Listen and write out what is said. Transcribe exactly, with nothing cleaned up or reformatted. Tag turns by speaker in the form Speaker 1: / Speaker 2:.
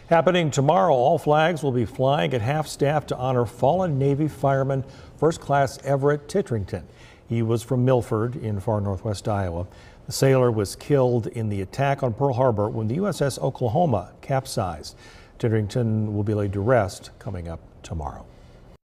Speaker 1: Happening tomorrow, all flags will be flying at half-staff to honor fallen Navy fireman First Class Everett Titterington. He was from Milford in far northwest Iowa. The sailor was killed in the attack on Pearl Harbor when the U S S Oklahoma capsized. Titterington will be laid to rest coming up tomorrow.